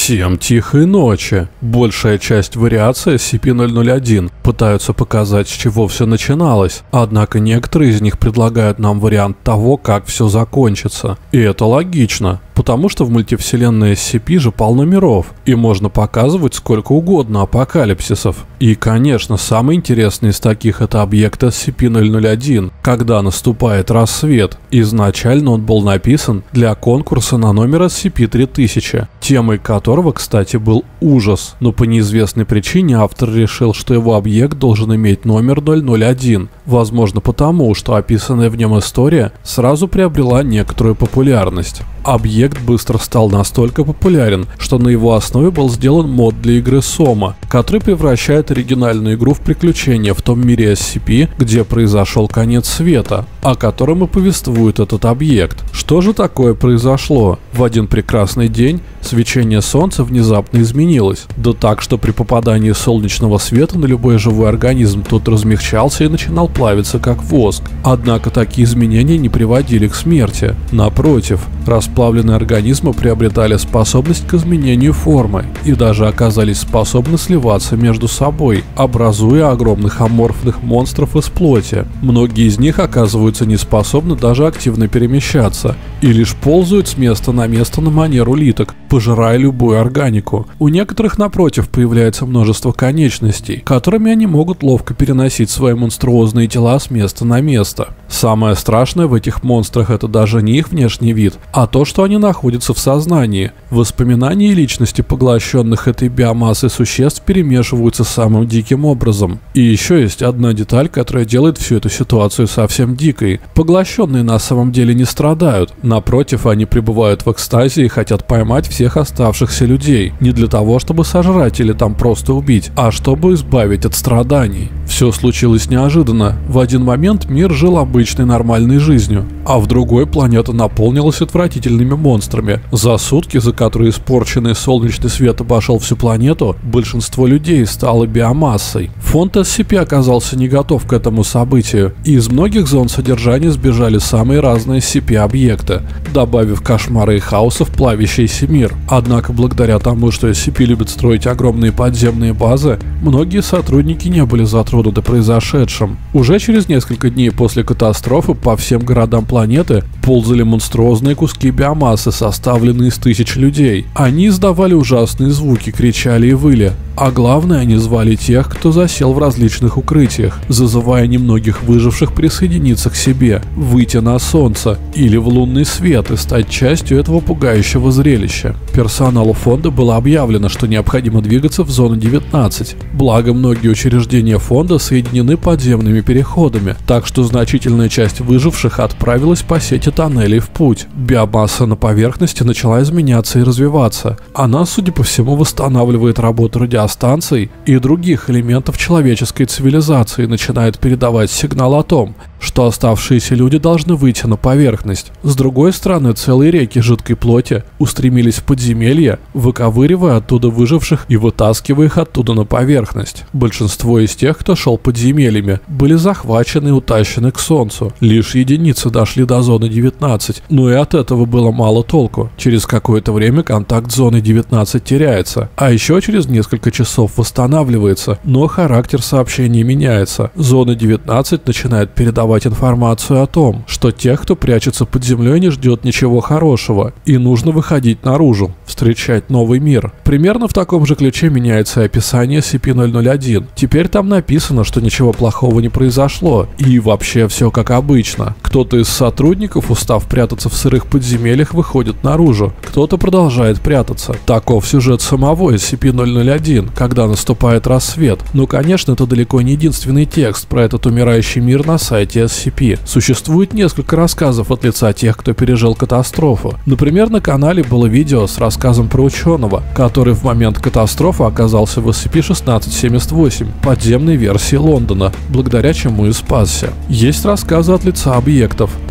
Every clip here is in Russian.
Всем тихой ночи. Большая часть вариаций SCP-001 пытаются показать, с чего все начиналось, однако некоторые из них предлагают нам вариант того, как все закончится. И это логично, потому что в мультивселенной SCP же полно миров, и можно показывать сколько угодно апокалипсисов. И, конечно, самый интересный из таких это объект SCP-001, когда наступает рассвет. Изначально он был написан для конкурса на номер SCP-3000, темой которого, кстати, был ужас, но по неизвестной причине автор решил, что его объект должен иметь номер 001, возможно потому, что описанная в нем история сразу приобрела некоторую популярность. Объект быстро стал настолько популярен, что на его основе был сделан мод для игры Soma, который превращает оригинальную игру в приключение в том мире SCP, где произошел конец света, о котором и повествует этот объект. Что же такое произошло? В один прекрасный день свечение солнца внезапно изменилось, да так, что при попадании солнечного света на любой живой организм тот размягчался и начинал плавиться как воск. Однако такие изменения не приводили к смерти. Напротив, расплавленные организмы приобретали способность к изменению формы и даже оказались способны сливаться между собой, образуя огромных аморфных монстров из плоти. Многие из них оказываются не способны даже активно перемещаться и лишь ползают с места на место на манер улиток, пожирая любую органику. У некоторых, напротив, появляется множество конечностей, которыми они могут ловко переносить свои монструозные тела с места на место. Самое страшное в этих монстрах это даже не их внешний вид, а то, что они находятся в сознании. Воспоминания и личности поглощенных этой биомассой существ перемешиваются самым диким образом. И еще есть одна деталь, которая делает всю эту ситуацию совсем дикой. Поглощенные на самом деле не страдают. Напротив, они пребывают в экстазе и хотят поймать всех оставшихся людей. Не для того, чтобы сожрать или там просто убить, а чтобы избавить от страданий. Все случилось неожиданно. В один момент мир жил обычной нормальной жизнью, а в другой планета наполнилась отвратительными монстрами. За сутки, за которые испорченный солнечный свет обошел всю планету, большинство людей стало биомассой. Фонд SCP оказался не готов к этому событию, и из многих зон содержания сбежали самые разные SCP-объекты, добавив кошмары и хаоса в плавящийся мир. Однако, благодаря тому, что SCP любит строить огромные подземные базы, многие сотрудники не были затронуты произошедшим. Уже через несколько дней после катастрофы по всем городам планеты ползали монструозные куски биомассы, составленные из тысяч людей. Они издавали ужасные звуки, кричали и выли. А главное, они звали тех, кто засел в различных укрытиях, зазывая немногих выживших присоединиться к себе, выйти на солнце или в лунный свет и стать частью этого пугающего зрелища. Персоналу фонда было объявлено, что необходимо двигаться в зону 19, благо многие учреждения фонда соединены подземными переходами, так что значительная часть выживших отправилась по сети тоннелей в путь. Биомасса на поверхности начала изменяться и развиваться. Она, судя по всему, восстанавливает работу радиостанций и других элементов человеческой цивилизации и начинает передавать сигнал о том, что оставшиеся люди должны выйти на поверхность. С другой стороны, целые реки жидкой плоти устремились в подземелья, выковыривая оттуда выживших и вытаскивая их оттуда на поверхность. Большинство из тех, кто шел подземельями, были захвачены и утащены к солнцу. Лишь единицы дошли до зоны 19, но и от этого было мало толку. Через какое-то время контакт с зоной 19 теряется, а еще через несколько часов восстанавливается, но характер сообщений меняется. Зона 19 начинает передавать информацию о том, что тех, кто прячется под землей, не ждет ничего хорошего, и нужно выходить наружу, встречать новый мир. Примерно в таком же ключе меняется описание SCP-001. Теперь там написано, что ничего плохого не произошло, и вообще все как обычно. Кто-то из сотрудников, устав прятаться в сырых подземельях, выходит наружу, кто-то продолжает прятаться. Таков сюжет самого SCP-001, когда наступает рассвет. Но, конечно, это далеко не единственный текст про этот умирающий мир на сайте SCP. Существует несколько рассказов от лица тех, кто пережил катастрофу. Например, на канале было видео с рассказом про ученого, который в момент катастрофы оказался в SCP-1678, подземной версии Лондона, благодаря чему и спасся. Есть рассказы от лица объектов,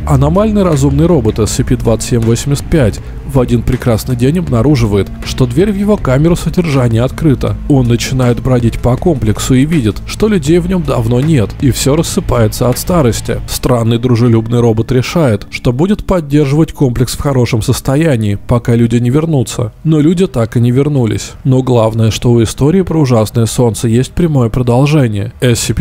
Аномальный разумный робот SCP-2785 в один прекрасный день обнаруживает, что дверь в его камеру содержания открыта. Он начинает бродить по комплексу и видит, что людей в нем давно нет, и все рассыпается от старости. Странный дружелюбный робот решает, что будет поддерживать комплекс в хорошем состоянии, пока люди не вернутся. Но люди так и не вернулись. Но главное, что у истории про ужасное солнце есть прямое продолжение.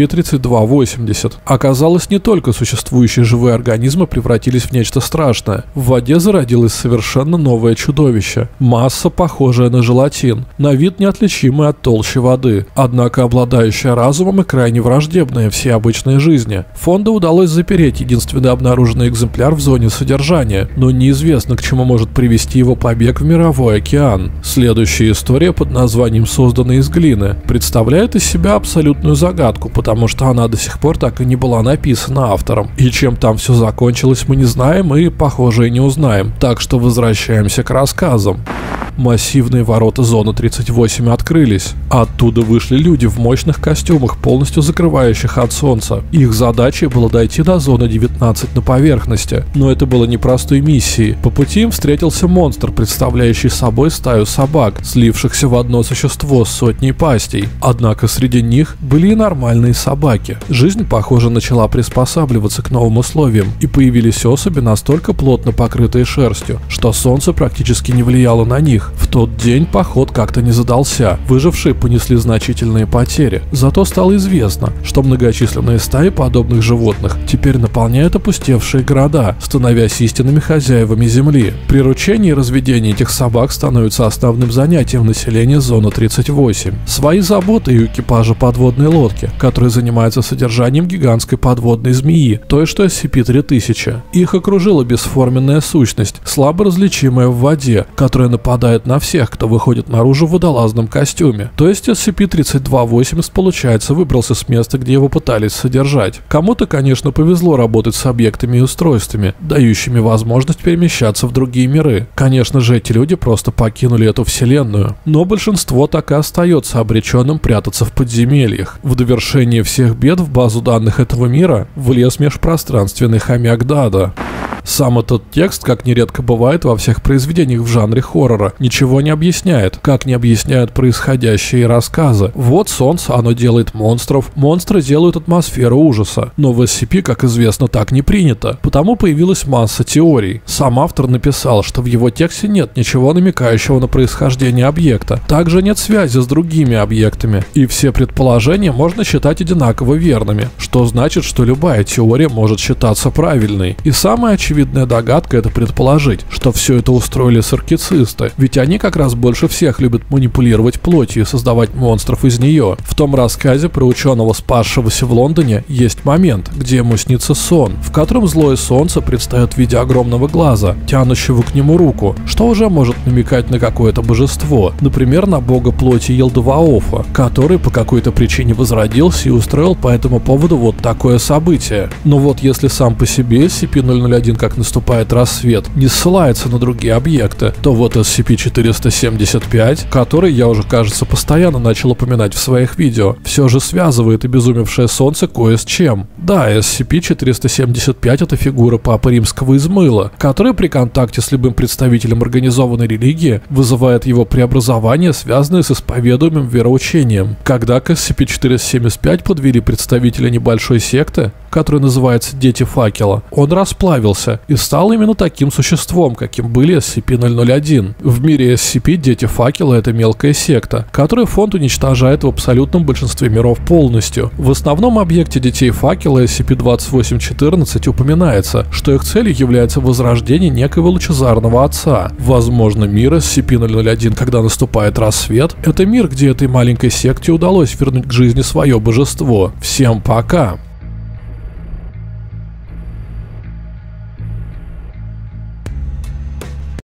SCP-3280. Оказалось, не только существующие живые организмы превратились в нечто страшное. В воде зародилось совершенно новое чудовище. Масса, похожая на желатин, на вид неотличимый от толщи воды, однако обладающая разумом и крайне враждебная всей обычной жизни. Фонду удалось запереть единственный обнаруженный экземпляр в зоне содержания, но неизвестно, к чему может привести его побег в мировой океан. Следующая история под названием «Созданная из глины» представляет из себя абсолютную загадку, потому что она до сих пор так и не была написана автором. И чем там все закончилось, мы не знаем и, похоже, и не узнаем. Так что возвращаемся к рассказам. Массивные ворота зоны 38 открылись. Оттуда вышли люди в мощных костюмах, полностью закрывающих от солнца. Их задачей было дойти до зоны 19 на поверхности. Но это было непростой миссией. По пути им встретился монстр, представляющий собой стаю собак, слившихся в одно существо с сотней пастей. Однако среди них были и нормальные собаки. Жизнь, похоже, начала приспосабливаться к новым условиям, и появились особи, настолько плотно покрытые шерстью, что солнце практически не влияло на них. В тот день поход как-то не задался, выжившие понесли значительные потери. Зато стало известно, что многочисленные стаи подобных животных теперь наполняют опустевшие города, становясь истинными хозяевами земли. Приручение и разведение этих собак становится основным занятием населения зоны 38. Свои заботы и у экипажа подводной лодки, который занимается содержанием гигантской подводной змеи, той что SCP-3000. Их окружила бесформенная сущность, слабо различимая в воде, которая нападает на всех, кто выходит наружу в водолазном костюме. То есть SCP-3280, получается, выбрался с места, где его пытались содержать. Кому-то, конечно, повезло работать с объектами и устройствами, дающими возможность перемещаться в другие миры. Конечно же, эти люди просто покинули эту вселенную. Но большинство так и остается обреченным прятаться в подземельях. В довершение всех бед в базу данных этого мира влез межпространственный хомяк Дада. Сам этот текст, как нередко бывает во всех произведениях в жанре хоррора, ничего не объясняет, как не объясняют происходящие рассказы. Вот солнце, оно делает монстров, монстры делают атмосферу ужаса. Но в SCP, как известно, так не принято, потому появилась масса теорий. Сам автор написал, что в его тексте нет ничего намекающего на происхождение объекта, также нет связи с другими объектами, и все предположения можно считать одинаково верными, что значит, что любая теория может считаться правильной. И самое очевидная догадка — это предположить, что все это устроили саркицисты, ведь они как раз больше всех любят манипулировать плотью и создавать монстров из нее. В том рассказе про ученого, спасшегося в Лондоне, есть момент, где ему снится сон, в котором злое солнце предстает в виде огромного глаза, тянущего к нему руку, что уже может намекать на какое-то божество, например, на бога плоти Елдваофа, который по какой-то причине возродился и устроил по этому поводу вот такое событие. Но вот если сам по себе SCP-001, как наступает рассвет, не ссылается на другие объекты, то вот SCP-475, который я уже, кажется, постоянно начал упоминать в своих видео, все же связывает обезумевшее солнце кое с чем. Да, SCP-475 — это фигура Папы Римского из мыла, который при контакте с любым представителем организованной религии вызывает его преобразование, связанное с исповедуемым вероучением. Когда к SCP-475 подвели представителя небольшой секты, которая называется «Дети Факела», он расплавился и стал именно таким существом, каким были SCP-001. В мире SCP Дети Факела — это мелкая секта, которую фонд уничтожает в абсолютном большинстве миров полностью. В основном объекте Детей Факела SCP-2814 упоминается, что их целью является возрождение некоего лучезарного отца. Возможно, мир SCP-001, когда наступает рассвет, это мир, где этой маленькой секте удалось вернуть к жизни свое божество. Всем пока!